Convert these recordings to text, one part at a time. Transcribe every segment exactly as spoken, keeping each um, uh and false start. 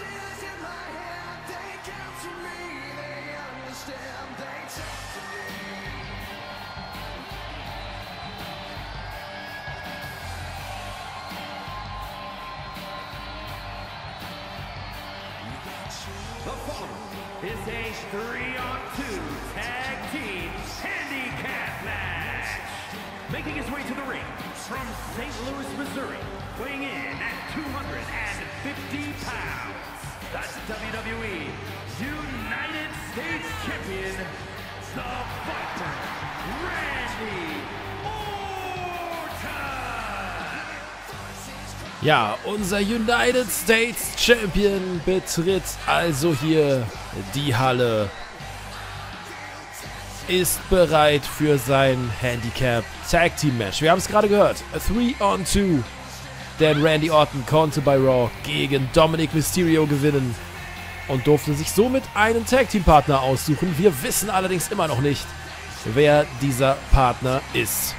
The following is a three on two tag team handicap match. Making his way to the ring from Saint Louis, Missouri, weighing in at two hundred fifty pounds, that's W W E United States Champion, the Fighter, Randy Orton. Ja, unser United States Champion betritt also hier die Halle. Ist bereit für sein Handicap Tag Team Match. Wir haben es gerade gehört. three on two. Denn Randy Orton konnte bei Raw gegen Dominic Mysterio gewinnen und durfte sich somit einen Tag Team Partner aussuchen. Wir wissen allerdings immer noch nicht, wer dieser Partner ist.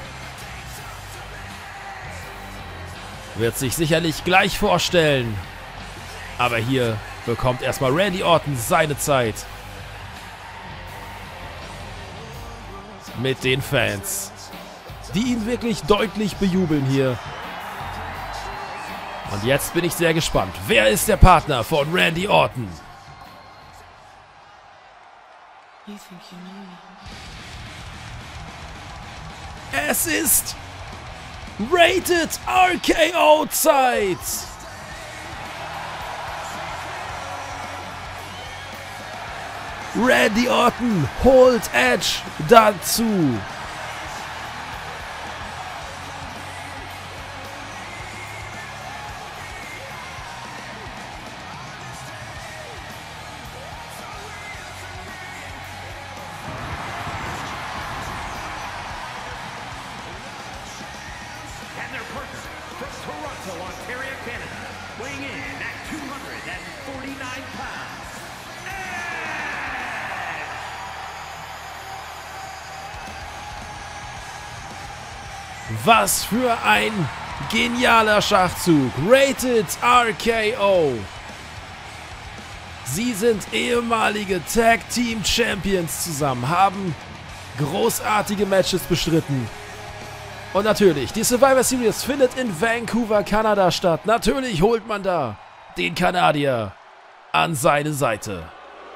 Wird sich sicherlich gleich vorstellen. Aber hier bekommt erstmal Randy Orton seine Zeit. Mit den Fans, die ihn wirklich deutlich bejubeln hier. Und jetzt bin ich sehr gespannt. Wer ist der Partner von Randy Orton? Es ist Rated R K O Zeit. Randy Orton holt Edge dazu. And their partner from Toronto, Ontario, Canada, weighing in at two hundred forty-nine pounds, Edge! Was für ein genialer Schachzug. Rated R K O. Sie sind ehemalige Tag Team Champions zusammen, haben großartige Matches bestritten. Und natürlich, die Survivor Series findet in Vancouver, Kanada statt. Natürlich holt man da den Kanadier an seine Seite.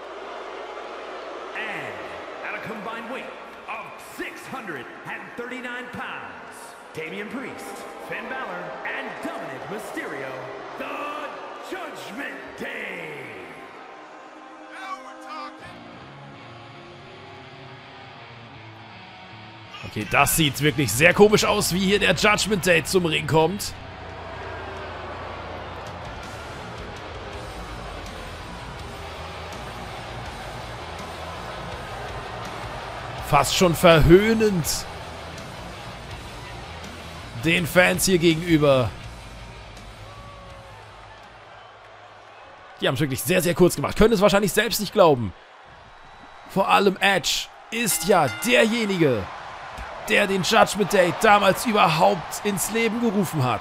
And at a combined weight of six hundred thirty-nine pounds, Damian Priest, Finn Balor, and Dominic Mysterio, the Judgment Day. Okay, das sieht wirklich sehr komisch aus, wie hier der Judgment Day zum Ring kommt. Fast schon verhöhnend den Fans hier gegenüber. Die haben es wirklich sehr, sehr kurz gemacht. Können es wahrscheinlich selbst nicht glauben. Vor allem Edge ist ja derjenige, der den Judgment Day damals überhaupt ins Leben gerufen hat.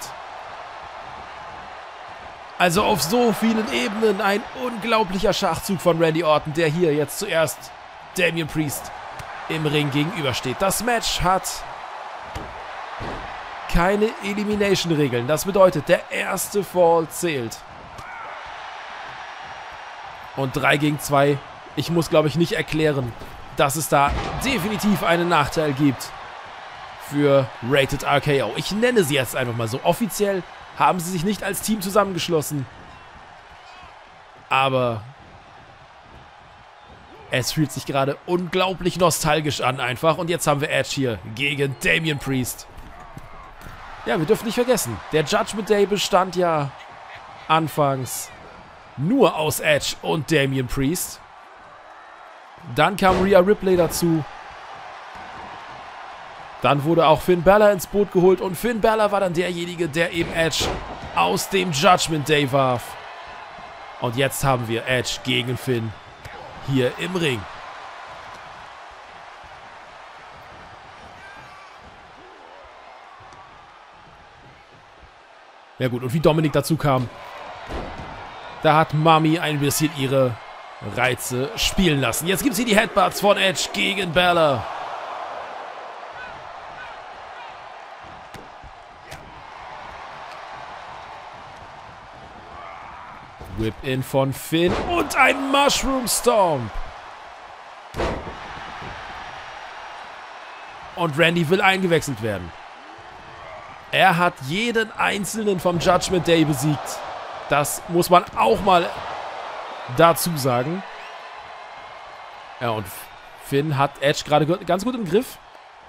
Also auf so vielen Ebenen ein unglaublicher Schachzug von Randy Orton, der hier jetzt zuerst Damian Priest im Ring gegenübersteht. Das Match hat keine Elimination-Regeln. Das bedeutet, der erste Fall zählt. Und drei gegen zwei. Ich muss, glaube ich, nicht erklären, dass es da definitiv einen Nachteil gibt für Rated R K O. Ich nenne sie jetzt einfach mal so. Offiziell haben sie sich nicht als Team zusammengeschlossen. Aber es fühlt sich gerade unglaublich nostalgisch an einfach. Und jetzt haben wir Edge hier gegen Damian Priest. Ja, wir dürfen nicht vergessen, der Judgment Day bestand ja anfangs nur aus Edge und Damian Priest. Dann kam Rhea Ripley dazu. Dann wurde auch Finn Balor ins Boot geholt und Finn Balor war dann derjenige, der eben Edge aus dem Judgment Day warf. Und jetzt haben wir Edge gegen Finn hier im Ring. Ja gut, und wie Dominic dazu kam, Da hat Mami ein bisschen ihre Reize spielen lassen. Jetzt gibt es hier die Headbutts von Edge gegen Balor. Whip-In von Finn und ein Mushroom Stomp. Und Randy will eingewechselt werden. Er hat jeden einzelnen vom Judgment Day besiegt. Das muss man auch mal dazu sagen. Ja, und Finn hat Edge gerade ganz gut im Griff.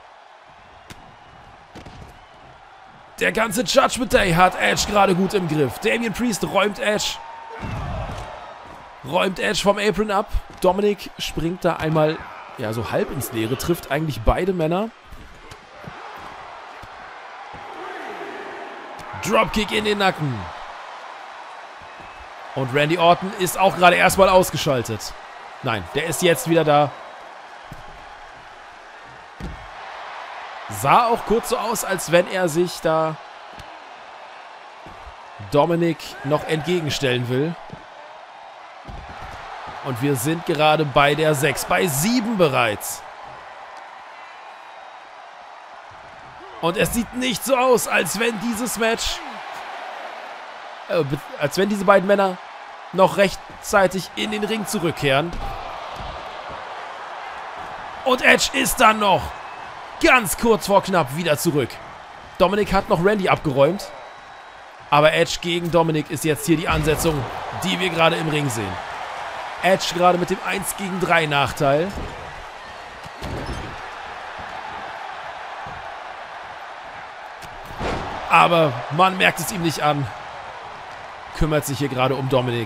Der ganze Judgment Day hat Edge gerade gut im Griff. Damian Priest räumt Edge. Räumt Edge vom Apron ab. Dominic springt da einmal, ja, so halb ins Leere. Trifft eigentlich beide Männer. Dropkick in den Nacken. Und Randy Orton ist auch gerade erstmal ausgeschaltet. Nein, der ist jetzt wieder da. Sah auch kurz so aus, als wenn er sich da Dominic noch entgegenstellen will. Und wir sind gerade bei der sechs, bei sieben bereits. Und es sieht nicht so aus, als wenn dieses Match, äh, als wenn diese beiden Männer noch rechtzeitig in den Ring zurückkehren. Und Edge ist dann noch ganz kurz vor knapp wieder zurück. Dominic hat noch Randy abgeräumt. Aber Edge gegen Dominic ist jetzt hier die Ansetzung, die wir gerade im Ring sehen. Edge gerade mit dem eins gegen drei Nachteil. Aber man merkt es ihm nicht an. Kümmert sich hier gerade um Dominic.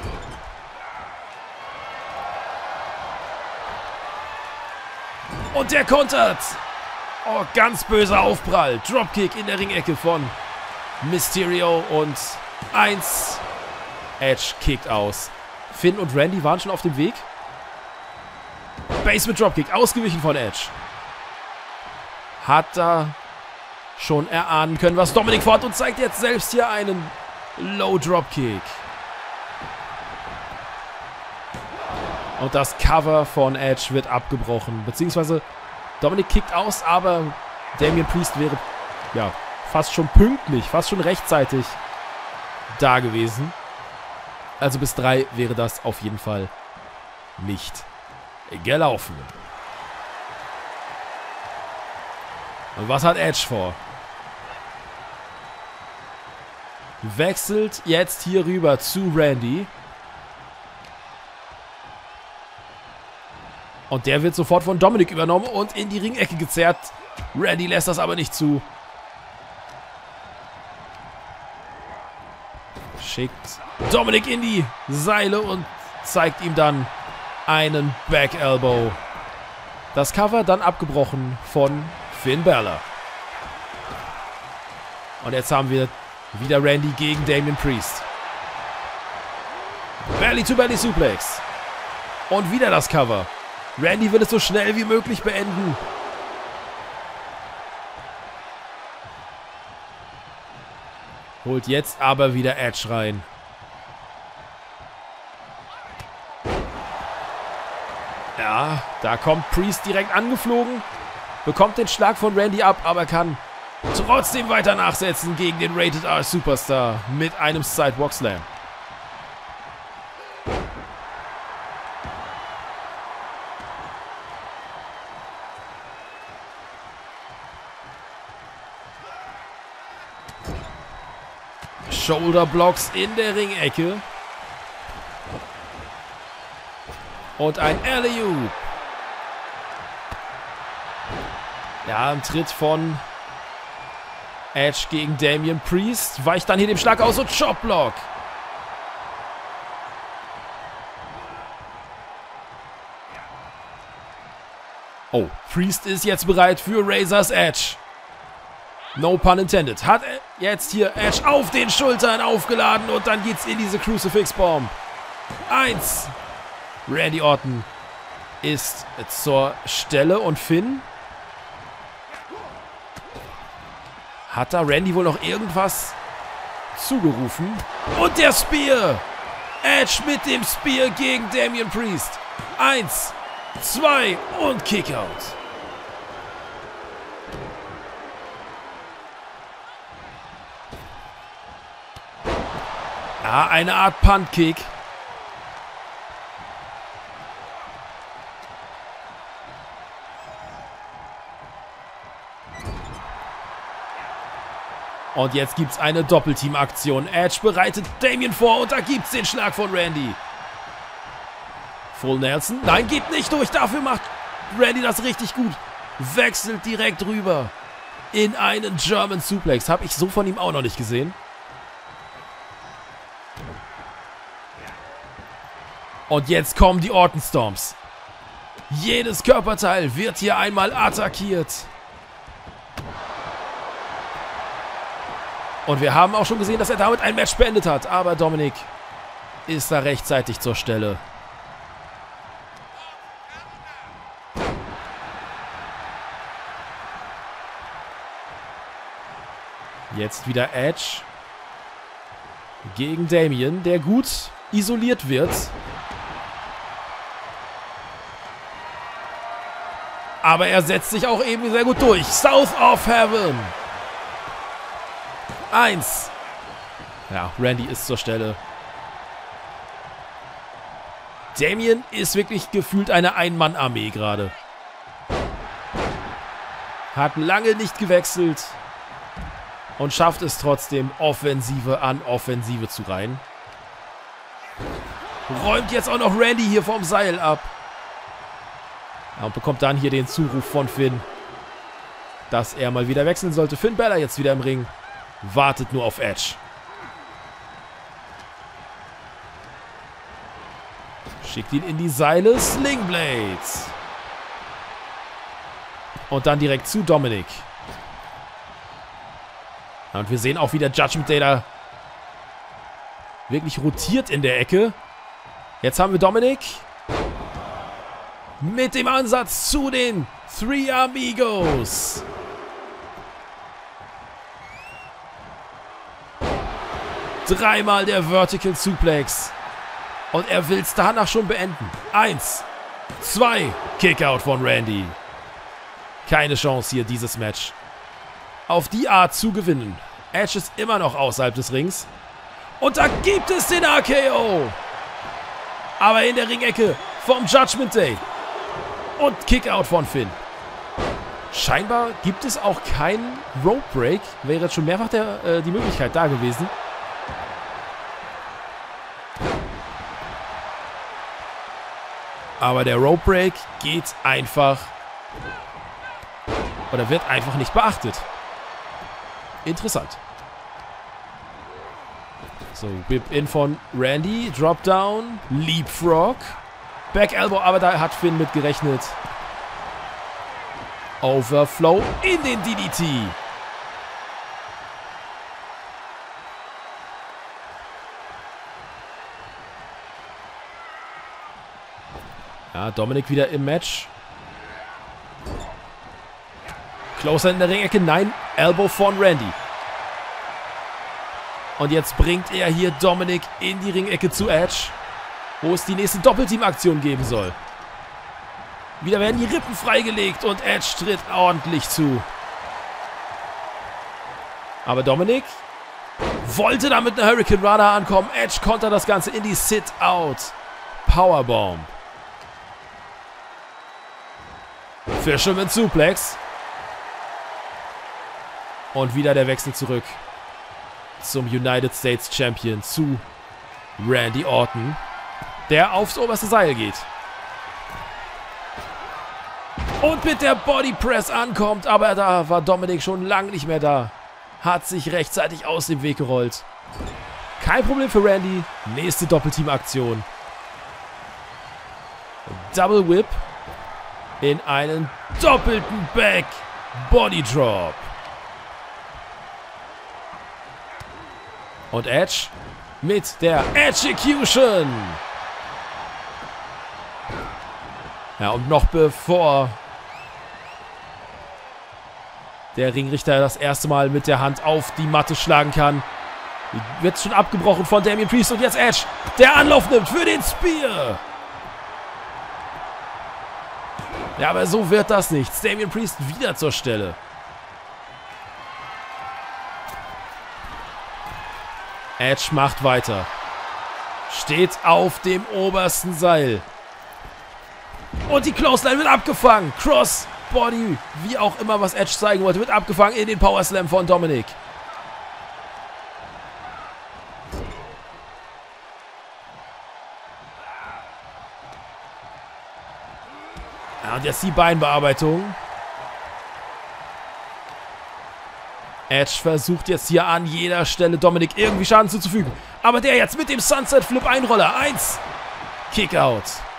Und der kontert. Oh, ganz böser Aufprall. Dropkick in der Ringecke von Mysterio und eins. Edge kickt aus. Finn und Randy waren schon auf dem Weg. Basement Dropkick, ausgewichen von Edge. Hat da schon erahnen können, was Dominic vorhat und zeigt jetzt selbst hier einen Low Dropkick. Und das Cover von Edge wird abgebrochen. Beziehungsweise Dominic kickt aus, aber Damian Priest wäre ja fast schon pünktlich, fast schon rechtzeitig da gewesen. Also bis drei wäre das auf jeden Fall nicht gelaufen. Und was hat Edge vor? Wechselt jetzt hier rüber zu Randy. Und der wird sofort von Dominic übernommen und in die Ringecke gezerrt. Randy lässt das aber nicht zu. Schickt Dominic in die Seile und zeigt ihm dann einen Back Elbow. Das Cover dann abgebrochen von Finn Balor. Und jetzt haben wir wieder Randy gegen Damian Priest. Belly-to-Belly Suplex. Und wieder das Cover. Randy will es so schnell wie möglich beenden. Holt jetzt aber wieder Edge rein. Ja, da kommt Priest direkt angeflogen. Bekommt den Schlag von Randy ab, aber kann trotzdem weiter nachsetzen gegen den Rated R Superstar mit einem Sidewalk Slam. Shoulder Blocks in der Ringecke. Und ein Alley-oop. Ja, ein Tritt von Edge gegen Damian Priest. Weicht dann hier dem Schlag aus und Chop-Block. Oh, Priest ist jetzt bereit für Razor's Edge. No pun intended. Hat jetzt hier Edge auf den Schultern aufgeladen und dann geht's in diese Crucifix-Bomb. Eins. Randy Orton ist zur Stelle und Finn. Hat da Randy wohl noch irgendwas zugerufen? Und der Spear Edge mit dem Spear gegen Damian Priest. Eins, zwei und Kickout. Ja, eine Art Punt-Kick. Und jetzt gibt es eine Doppelteam-Aktion. Edge bereitet Damian vor und da gibt es den Schlag von Randy. Full Nelson. Nein, geht nicht durch. Dafür macht Randy das richtig gut. Wechselt direkt rüber in einen German Suplex. Habe ich so von ihm auch noch nicht gesehen. Und jetzt kommen die Orton Storms. Jedes Körperteil wird hier einmal attackiert. Und wir haben auch schon gesehen, dass er damit ein Match beendet hat. Aber Dominic ist da rechtzeitig zur Stelle. Jetzt wieder Edge gegen Damian, der gut isoliert wird. Aber er setzt sich auch eben sehr gut durch. South of Heaven. Eins. Ja, Randy ist zur Stelle. Damian ist wirklich gefühlt eine Ein-Mann-Armee gerade. Hat lange nicht gewechselt. Und schafft es trotzdem, Offensive an Offensive zu reihen. Räumt jetzt auch noch Randy hier vom Seil ab. Ja, und bekommt dann hier den Zuruf von Finn, dass er mal wieder wechseln sollte. Finn Balor jetzt wieder im Ring. Wartet nur auf Edge. Schickt ihn in die Seile. Sling Blades. Und dann direkt zu Dominic. Ja, und wir sehen auch, wie der Judgment Day da wirklich rotiert in der Ecke. Jetzt haben wir Dominic mit dem Ansatz zu den Three Amigos. Dreimal der Vertical Suplex. Und er will es danach schon beenden. Eins, zwei, Kickout von Randy. Keine Chance hier, dieses Match auf die Art zu gewinnen. Edge ist immer noch außerhalb des Rings. Und da gibt es den R K O. Aber in der Ringecke vom Judgment Day. Und Kickout von Finn. Scheinbar gibt es auch keinen Rope Break. Wäre jetzt schon mehrfach der, äh, die Möglichkeit da gewesen. Aber der Rope Break geht einfach oder wird einfach nicht beachtet. Interessant. So, Whip-In von Randy. Drop-Down. Leapfrog. Back-Elbow, aber da hat Finn mit gerechnet. Overflow in den D D T. Ja, Dominic wieder im Match. Closer in der Ringecke. Nein, Elbow von Randy. Und jetzt bringt er hier Dominic in die Ringecke zu Edge, wo es die nächste Doppelteam-Aktion geben soll. Wieder werden die Rippen freigelegt und Edge tritt ordentlich zu. Aber Dominic wollte da mit einer Hurricane Rana ankommen. Edge kontert das Ganze in die Sit-Out. Powerbomb. Fisherman Suplex. Und wieder der Wechsel zurück zum United States Champion, zu Randy Orton, der aufs oberste Seil geht. Und mit der Body Press ankommt, aber da war Dominic schon lange nicht mehr da. Hat sich rechtzeitig aus dem Weg gerollt. Kein Problem für Randy. Nächste Doppelteam-Aktion. Double Whip in einen doppelten Back Body Drop. Und Edge mit der Execution. Ja, und noch bevor der Ringrichter das erste Mal mit der Hand auf die Matte schlagen kann, Wird schon abgebrochen von Damian Priest und jetzt Edge, der Anlauf nimmt für den Spear. Ja, aber so wird das nichts. Damian Priest wieder zur Stelle. Edge macht weiter. Steht auf dem obersten Seil. Und die Clothesline wird abgefangen. Crossbody, wie auch immer, was Edge zeigen wollte, wird abgefangen in den Power Slam von Dominic. Ja, und jetzt die Beinbearbeitung. Edge versucht jetzt hier an jeder Stelle Dominic irgendwie Schaden zuzufügen. Aber der jetzt mit dem Sunset Flip Einroller. Eins. Kickout.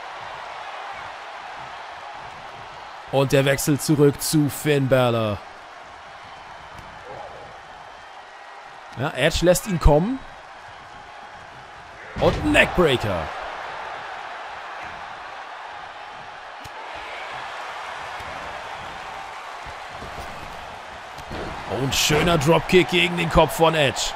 Und der Wechsel zurück zu Finn Balor. Ja, Edge lässt ihn kommen. Und Neckbreaker. Und schöner Dropkick gegen den Kopf von Edge.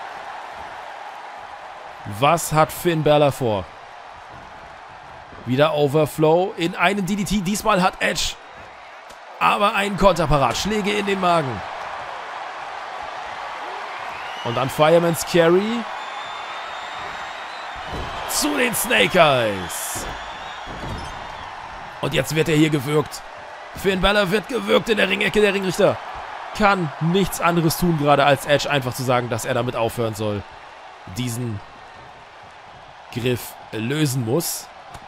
Was hat Finn Balor vor? Wieder Overflow in einen D D T. Diesmal hat Edge aber einen Konter parat. Schläge in den Magen. Und dann Fireman's Carry. Zu den Snake Eyes. Und jetzt wird er hier gewürgt. Finn Balor wird gewürgt in der Ringecke. Der Ringrichter kann nichts anderes tun, gerade als Edge einfach zu sagen, dass er damit aufhören soll. Diesen Griff lösen muss.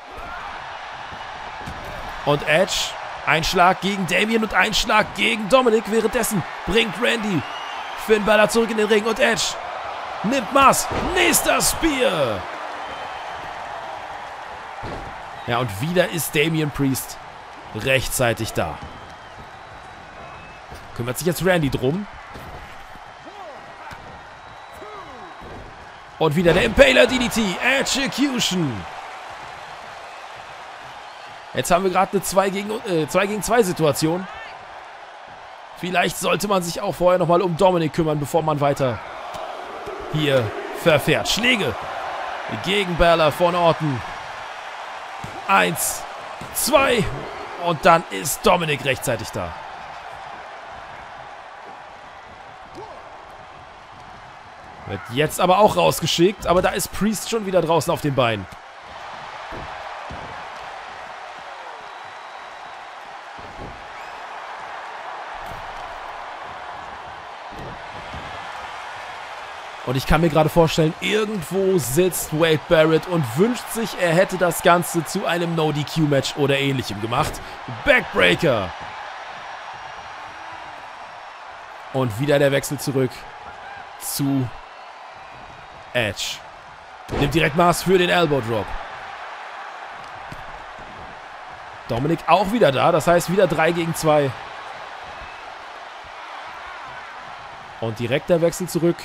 Und Edge, ein Schlag gegen Damian und ein Schlag gegen Dominic. Währenddessen bringt Randy Finn Balor zurück in den Ring und Edge nimmt Maß. Nächster Spear. Ja, und wieder ist Damian Priest rechtzeitig da. Kümmert sich jetzt Randy drum. Und wieder der Impaler D D T. Execution. Jetzt haben wir gerade eine zwei gegen zwei Situation. Vielleicht sollte man sich auch vorher nochmal um Dominic kümmern, bevor man weiter hier verfährt. Schläge gegen Balor von Orton. Eins, zwei. Und dann ist Dominic rechtzeitig da. Wird jetzt aber auch rausgeschickt. Aber da ist Priest schon wieder draußen auf den Beinen. Und ich kann mir gerade vorstellen, irgendwo sitzt Wade Barrett und wünscht sich, er hätte das Ganze zu einem No-D Q-Match oder ähnlichem gemacht. Backbreaker. Und wieder der Wechsel zurück zu Edge. Nimmt direkt Maß für den Elbow Drop. Dominic auch wieder da, das heißt wieder drei gegen zwei. Und direkt der Wechsel zurück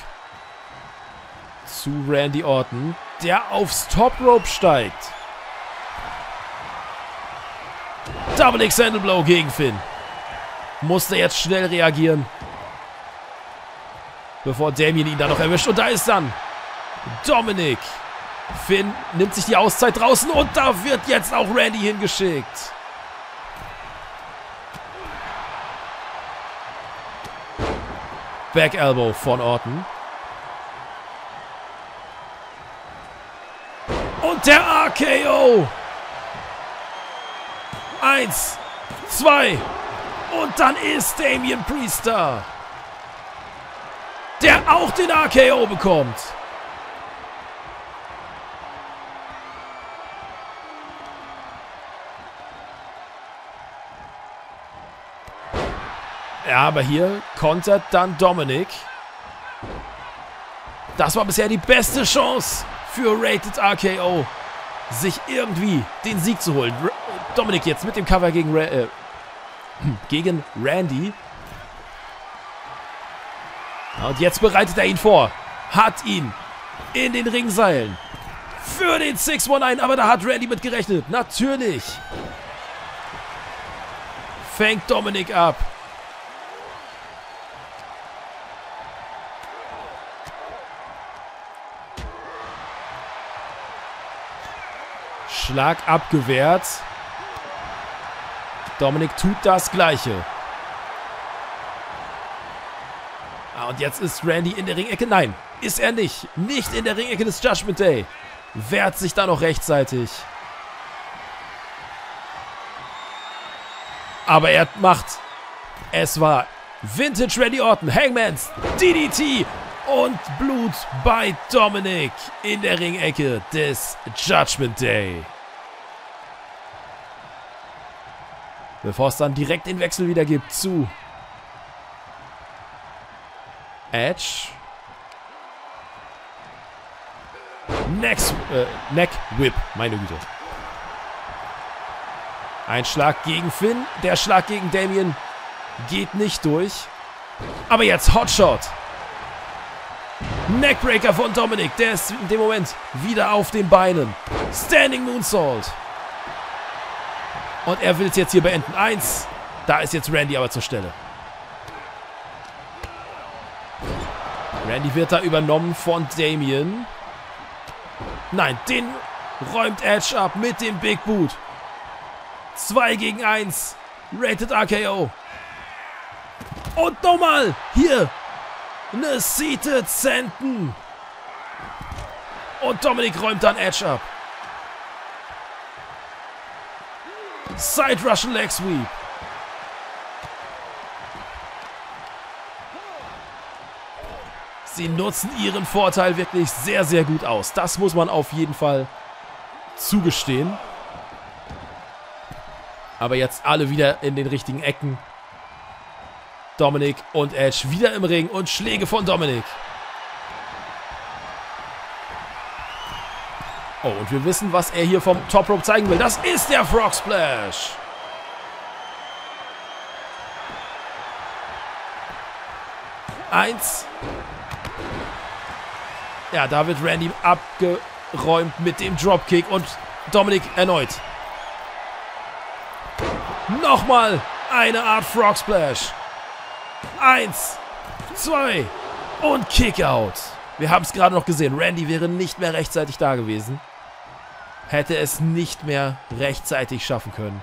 zu Randy Orton, der aufs Top Rope steigt. Dominic Sandalblow gegen Finn. Musste jetzt schnell reagieren, bevor Damian ihn da noch erwischt. Und da ist dann Dominic. Finn nimmt sich die Auszeit draußen und da wird jetzt auch Randy hingeschickt. Back Elbow von Orton. Und der R K O. Eins, zwei. Und dann ist Damian Priest da, der auch den R K O bekommt. Ja, aber hier kontert dann Dominic. Das war bisher die beste Chance für Rated R K O, sich irgendwie den Sieg zu holen. R Dominic jetzt mit dem Cover gegen, Ra äh, gegen Randy. Und jetzt bereitet er ihn vor. Hat ihn in den Ringseilen für den six one nine. Aber da hat Randy mit gerechnet. Natürlich. Fängt Dominic ab. Schlag abgewehrt. Dominic tut das Gleiche. Ah, und jetzt ist Randy in der Ringecke. Nein, ist er nicht. Nicht in der Ringecke des Judgment Day. Wehrt sich da noch rechtzeitig. Aber er macht... Es war Vintage Randy Orton, Hangman's D D T und Blut bei Dominic in der Ringecke des Judgment Day. Bevor es dann direkt den Wechsel wieder gibt zu Edge. Next, äh, Neck Whip, meine Güte. Ein Schlag gegen Finn, der Schlag gegen Damien geht nicht durch. Aber jetzt Hotshot. Neckbreaker von Dominic, der ist in dem Moment wieder auf den Beinen. Standing Moonsault. Und er will es jetzt hier beenden. Eins. Da ist jetzt Randy aber zur Stelle. Randy wird da übernommen von Damien. Nein, den räumt Edge ab mit dem Big Boot. zwei gegen eins. Rated R K O. Und nochmal. Hier. Eine Seated Senton. Und Dominic räumt dann Edge ab. Side Russian Leg Sweep. Sie nutzen ihren Vorteil wirklich sehr, sehr gut aus. Das muss man auf jeden Fall zugestehen. Aber jetzt alle wieder in den richtigen Ecken. Dominic und Edge wieder im Ring und Schläge von Dominic. Oh, und wir wissen, was er hier vom Top Rope zeigen will. Das ist der Frog Splash. Eins. Ja, da wird Randy abgeräumt mit dem Dropkick und Dominic erneut. Nochmal eine Art Frog Splash. Eins, zwei und Kickout. Wir haben es gerade noch gesehen. Randy wäre nicht mehr rechtzeitig da gewesen. Hätte es nicht mehr rechtzeitig schaffen können.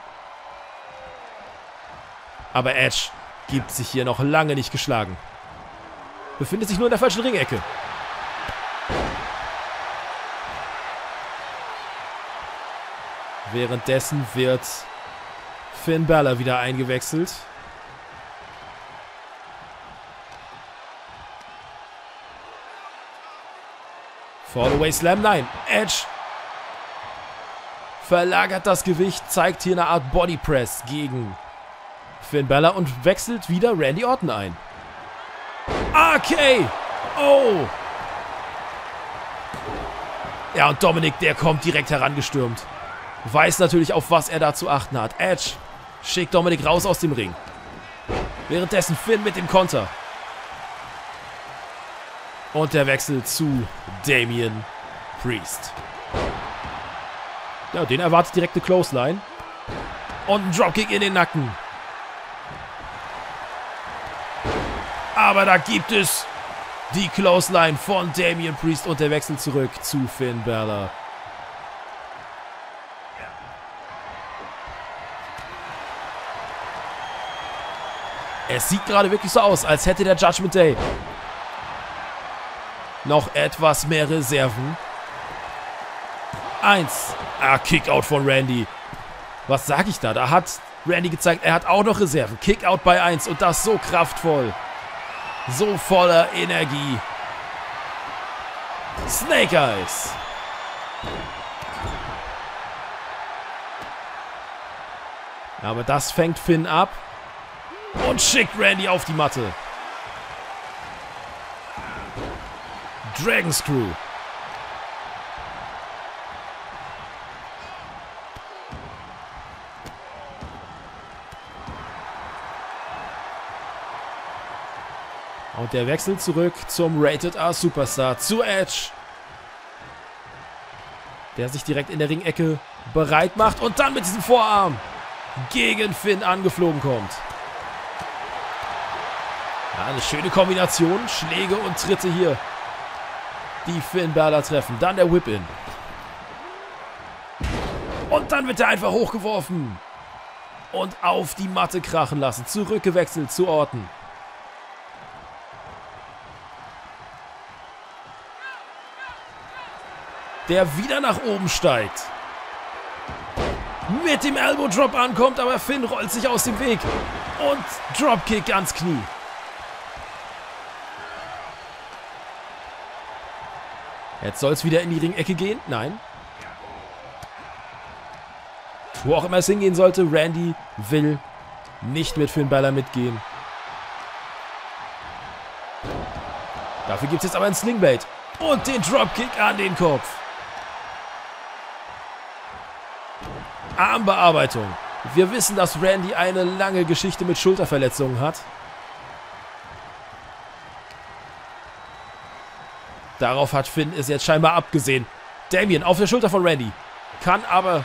Aber Edge gibt sich hier noch lange nicht geschlagen. Befindet sich nur in der falschen Ringecke. Währenddessen wird Finn Balor wieder eingewechselt. Fallaway Slam, nein. Edge verlagert das Gewicht, zeigt hier eine Art Body Press gegen Finn Balor und wechselt wieder Randy Orton ein. R K! Oh! Ja, und Dominic, der kommt direkt herangestürmt. Weiß natürlich, auf was er da zu achten hat. Edge schickt Dominic raus aus dem Ring. Währenddessen Finn mit dem Konter. Und der Wechsel zu Damien Priest. Ja, den erwartet direkt eine Clothesline. Und ein Dropkick in den Nacken. Aber da gibt es die Clothesline von Damien Priest und der Wechsel zurück zu Finn Balor. Es sieht gerade wirklich so aus, als hätte der Judgment Day noch etwas mehr Reserven. Eins. Ah, Kickout von Randy. Was sage ich da? Da hat Randy gezeigt, er hat auch noch Reserven. Kickout bei eins und das so kraftvoll. So voller Energie. Snake Eyes. Aber das fängt Finn ab. Und schickt Randy auf die Matte. Dragon Screw. Und der Wechsel zurück zum Rated R Superstar, zu Edge. Der sich direkt in der Ringecke bereit macht und dann mit diesem Vorarm gegen Finn angeflogen kommt. Ja, eine schöne Kombination. Schläge und Tritte hier, die Finn Balor treffen. Dann der Whip-In. Und dann wird er einfach hochgeworfen. Und auf die Matte krachen lassen. Zurückgewechselt zu Orton. Der wieder nach oben steigt. Mit dem Elbow Drop ankommt, aber Finn rollt sich aus dem Weg. Und Dropkick ans Knie. Jetzt soll es wieder in die Ringecke gehen. Nein. Wo auch immer es hingehen sollte, Randy will nicht mit Finn Balor mitgehen. Dafür gibt es jetzt aber einen Slingblade. Und den Dropkick an den Kopf. Armbearbeitung. Wir wissen, dass Randy eine lange Geschichte mit Schulterverletzungen hat. Darauf hat Finn es jetzt scheinbar abgesehen. Damien auf der Schulter von Randy. Kann aber...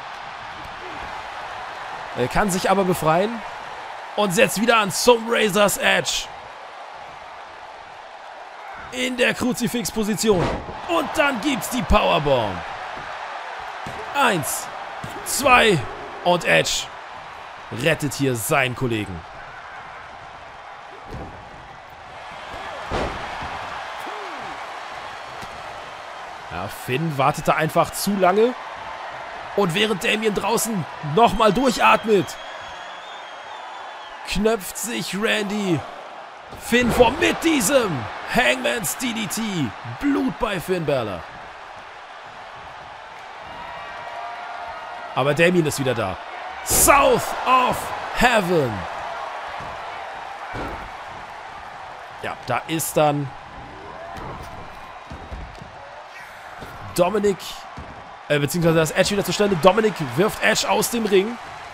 Er kann sich aber befreien. Und setzt wieder an zum Razor's Edge. In der Kruzifix-Position. Und dann gibt's die Powerbomb. Eins. Zwei. Und Edge rettet hier seinen Kollegen. Ja, Finn wartete einfach zu lange. Und während Damien draußen nochmal durchatmet, knöpft sich Randy Finn vor mit diesem Hangman's D D T. Blut bei Finn Balor. Aber Damien ist wieder da. South of Heaven. Ja, da ist dann Dominik, äh, beziehungsweise das Edge wieder zur Stelle. Dominik wirft Edge aus dem Ring.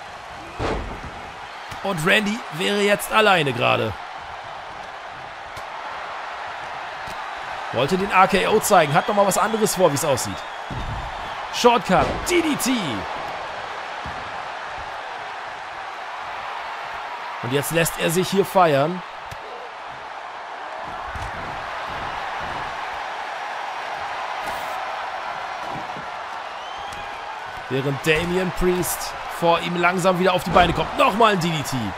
Und Randy wäre jetzt alleine gerade. Wollte den R K O zeigen, hat nochmal was anderes vor, wie es aussieht. Shortcut, D D T. Und jetzt lässt er sich hier feiern. Während Damian Priest vor ihm langsam wieder auf die Beine kommt. Nochmal ein D D T.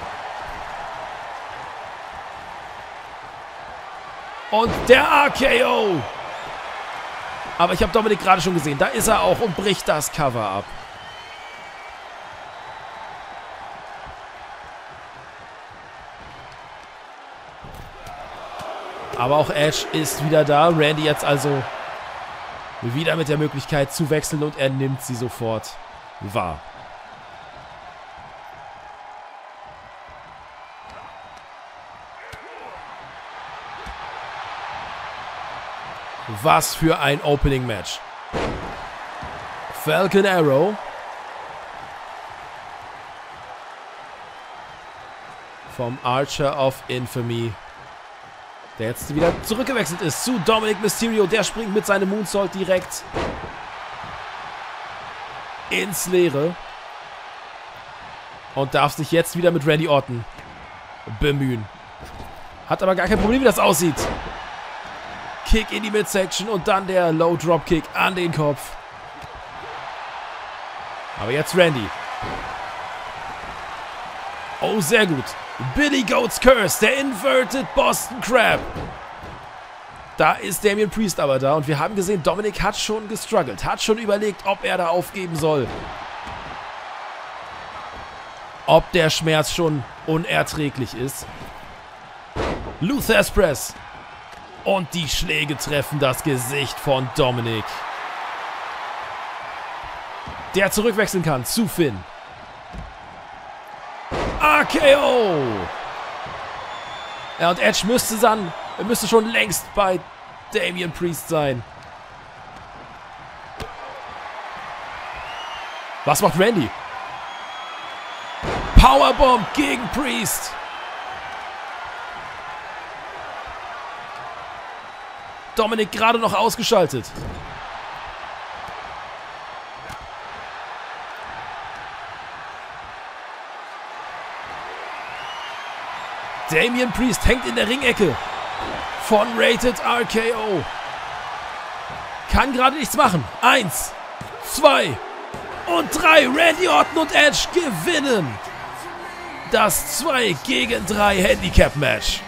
Und der R K O. Aber ich habe Dominik gerade schon gesehen. Da ist er auch und bricht das Cover ab. Aber auch Edge ist wieder da. Randy jetzt also wieder mit der Möglichkeit zu wechseln und er nimmt sie sofort wahr. Was für ein Opening-Match. Falcon Arrow. Vom Archer of Infamy. Der jetzt wieder zurückgewechselt ist zu Dominic Mysterio. Der springt mit seinem Moonsault direkt ins Leere. Und darf sich jetzt wieder mit Randy Orton bemühen. Hat aber gar kein Problem, wie das aussieht. Kick in die Midsection und dann der Low Drop Kick an den Kopf. Aber jetzt Randy. Oh, sehr gut. Billy Goat's Curse, der Inverted Boston Crab. Da ist Damian Priest aber da und wir haben gesehen, Dominik hat schon gestruggelt, hat schon überlegt, ob er da aufgeben soll. Ob der Schmerz schon unerträglich ist. Luther's Press. Und die Schläge treffen das Gesicht von Dominik. Der zurückwechseln kann zu Finn. R K O! Ja, und Edge müsste dann, müsste schon längst bei Damian Priest sein. Was macht Randy? Powerbomb gegen Priest. Dominik gerade noch ausgeschaltet. Damian Priest hängt in der Ringecke von Rated R K O. Kann gerade nichts machen. Eins, zwei und drei. Randy Orton und Edge gewinnen das zwei gegen drei Handicap-Match.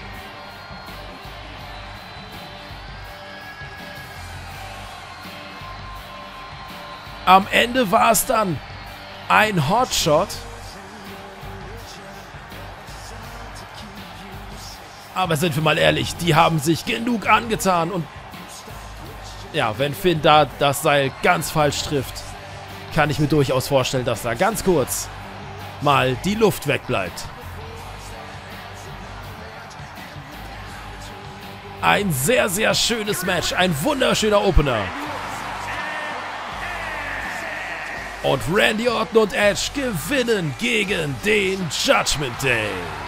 Am Ende war es dann ein Hotshot. Aber sind wir mal ehrlich, die haben sich genug angetan. Und ja, wenn Finn da das Seil ganz falsch trifft, kann ich mir durchaus vorstellen, dass da ganz kurz mal die Luft wegbleibt. Ein sehr, sehr schönes Match. Ein wunderschöner Opener. Und Randy Orton und Edge gewinnen gegen den Judgment Day.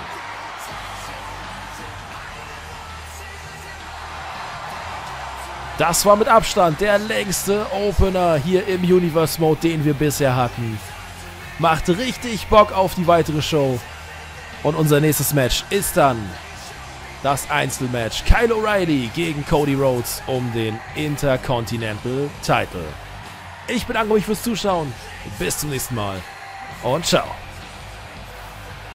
Das war mit Abstand der längste Opener hier im Universe Mode, den wir bisher hatten. Macht richtig Bock auf die weitere Show. Und unser nächstes Match ist dann das Einzelmatch Kyle O'Reilly gegen Cody Rhodes um den Intercontinental Title. Ich bedanke mich fürs Zuschauen. Bis zum nächsten Mal und ciao.